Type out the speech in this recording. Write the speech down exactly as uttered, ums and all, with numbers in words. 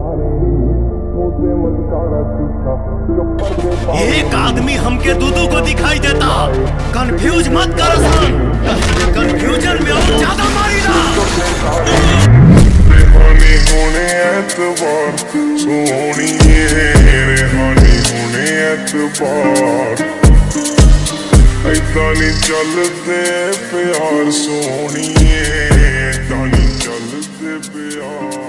एक आदमी हमके दूधू को दिखाई देता, कंफ्यूज मत कर सन, कंफ्यूजन में और ज्यादा मारी ना। रेहानी होने एतबार सोनी रेहानी होने एतबार ऐदा नहीं चलते प्यार सोनी ऐदा नहीं चलते प्यार।